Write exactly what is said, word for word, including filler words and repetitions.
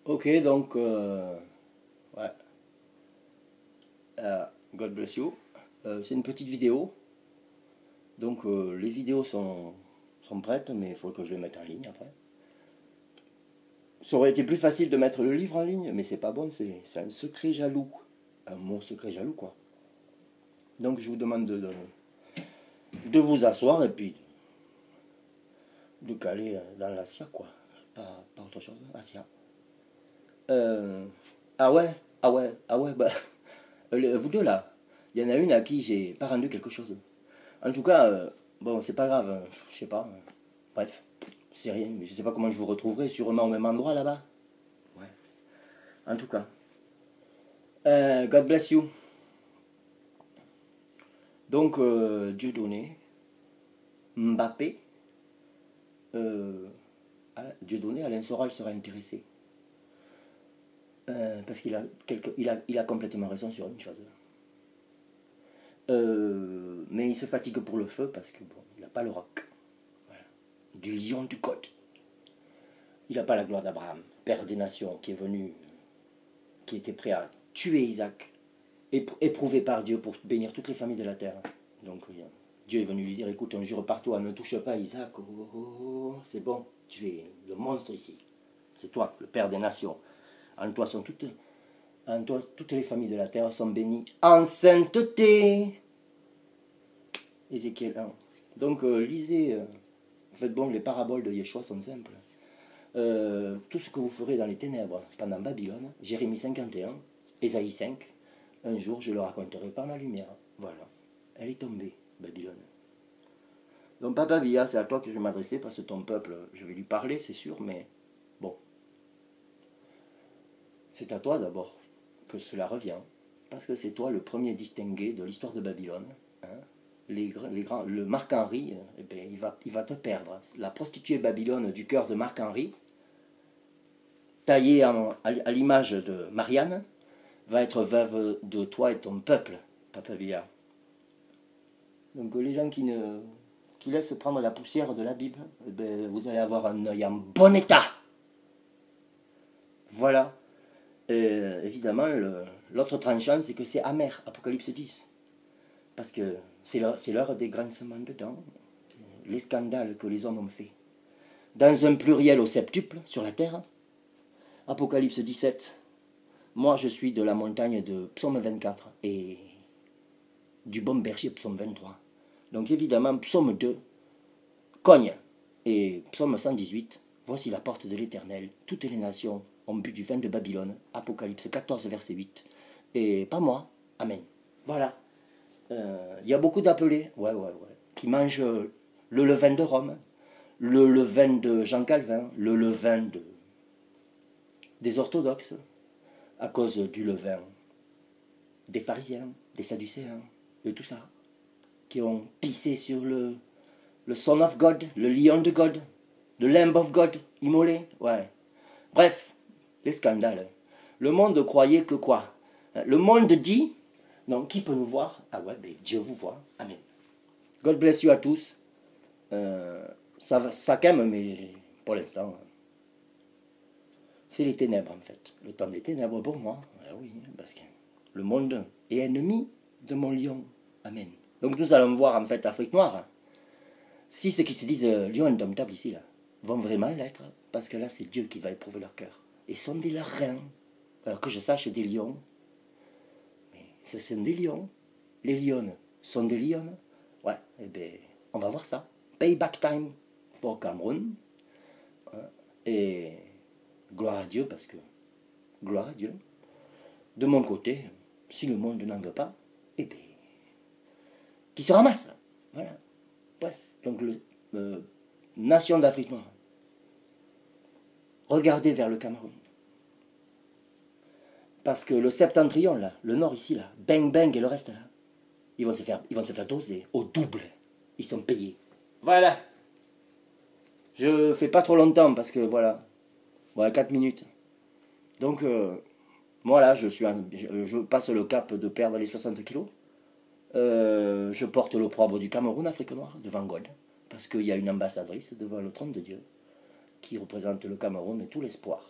Ok, donc, euh, ouais, euh, God bless you. Euh, c'est une petite vidéo. Donc, euh, les vidéos sont, sont prêtes, mais il faut que je les mette en ligne après. Ça aurait été plus facile de mettre le livre en ligne, mais c'est pas bon, c'est c'est un secret jaloux. Un mot secret jaloux, quoi. Donc, je vous demande de, de, de vous asseoir et puis de caler dans l'Asia, quoi. Pas, pas autre chose, Asia. Euh, ah ouais, ah ouais, ah ouais, bah, le- vous deux là, il y en a une à qui j'ai pas rendu quelque chose. En tout cas, euh, bon, c'est pas grave, euh, je sais pas. euh, Bref, c'est rien, mais je sais pas comment je vous retrouverai, sûrement au même endroit là-bas. Ouais. En tout cas, euh, God bless you. Donc, euh, Dieudonné, Mbappé, euh, ah, Dieudonné, Alain Soral serait intéressé. Euh, parce qu'il a, quelque, il a, il a complètement raison sur une chose. Euh, mais il se fatigue pour le feu parce que bon, il n'a pas le roc. Voilà. Du lion du code. Il n'a pas la gloire d'Abraham, père des nations, qui est venu, qui était prêt à tuer Isaac, éprouvé par Dieu pour bénir toutes les familles de la terre. Donc Dieu est venu lui dire, écoute, un jour par toi, ne touche pas Isaac, oh, oh, oh, c'est bon, tu es le monstre ici. C'est toi, le père des nations. En toi sont toutes, en toi, toutes les familles de la terre sont bénies en sainteté. Ézéchiel un. Donc euh, lisez, euh, en fait bon, les paraboles de Yeshua sont simples. Euh, tout ce que vous ferez dans les ténèbres pendant Babylone, Jérémie cinquante et un, Ésaïe cinq, un jour je le raconterai par ma lumière. Voilà, elle est tombée, Babylone. Donc Papa Bia, c'est à toi que je vais m'adresser parce que ton peuple, je vais lui parler, c'est sûr, mais bon, c'est à toi d'abord que cela revient, parce que c'est toi le premier distingué de l'histoire de Babylone. Hein. Les, les grands, le Marc-Henri, eh bien, il, va, il va te perdre. La prostituée Babylone du cœur de Marc-Henri, taillée en, à l'image de Marianne, va être veuve de toi et ton peuple, Papa Bia. Donc les gens qui, ne, qui laissent prendre la poussière de la Bible, eh bien, vous allez avoir un œil en bon état. Voilà. Et évidemment, l'autre tranchant, c'est que c'est amer, Apocalypse dix. Parce que c'est l'heure des grincements de dents, les scandales que les hommes ont faits. Dans un pluriel au septuple, sur la terre, Apocalypse dix-sept, moi je suis de la montagne de Psaume vingt-quatre et du bon berger Psaume vingt-trois. Donc évidemment, Psaume deux, cogne, et Psaume cent dix-huit, voici la porte de l'Éternel, toutes les nations ont bu du vin de Babylone, Apocalypse quatorze, verset huit. Et pas moi, amen. Voilà. Il euh, y a beaucoup d'appelés, ouais, ouais, ouais, qui mangent le levain de Rome, le levain de Jean Calvin, le levain de, des orthodoxes, à cause du levain des pharisiens, des sadducéens, et tout ça, qui ont pissé sur le, le Son of God, le lion de God, le Lamb of God, immolé, ouais. Bref, les scandales. Le monde croyait que quoi? Le monde dit, non, qui peut nous voir? Ah ouais, ben Dieu vous voit, amen. God bless you à tous. Euh, ça, ça calme, mais pour l'instant, c'est les ténèbres en fait. Le temps des ténèbres pour moi. Ah oui, parce que le monde est ennemi de mon lion. Amen. Donc nous allons voir en fait Afrique noire. Si ceux qui se disent euh, lion indomptable ici, là, vont vraiment l'être, parce que là c'est Dieu qui va éprouver leur cœur. Et sont des larrins. Alors que je sache des lions. Mais ce sont des lions. Les lions sont des lions. Ouais, et eh bien, on va voir ça. Payback time for Cameroun. Et gloire à Dieu, parce que gloire à Dieu. De mon côté, si le monde n'en veut pas, eh bien, qui se ramasse. Voilà. Bref, donc, le, euh, nation d'Afrique noire, regardez vers le Cameroun. Parce que le septentrion, là, le nord ici, là, bang bang et le reste, là, ils vont se faire, ils vont se faire doser au double. Ils sont payés. Voilà. Je fais pas trop longtemps parce que, voilà, voilà, quatre minutes. Donc, euh, moi, là, je, suis un, je, je passe le cap de perdre les soixante kilos. Euh, je porte l'opprobre du Cameroun, Afrique noire, devant God, parce qu'il y a une ambassadrice devant le trône de Dieu qui représente le Cameroun et tout l'espoir.